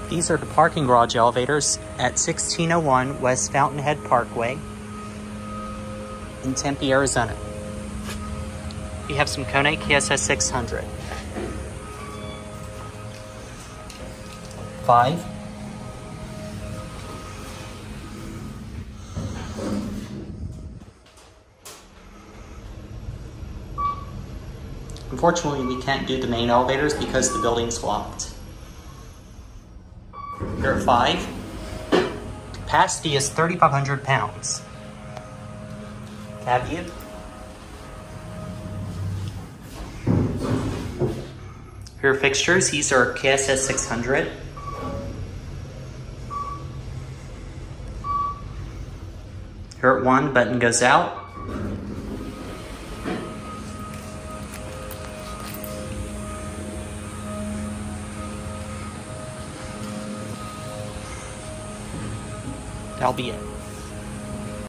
These are the parking garage elevators at 1601 West Fountainhead Parkway in Tempe, Arizona. We have some Kone KSS 600. 5. Unfortunately, we can't do the main elevators because the building's locked. Here at 5. Capacity is 3,500 pounds. Cab view. Here are fixtures. These are KSS 600. Here at 1, button goes out. That'll be it.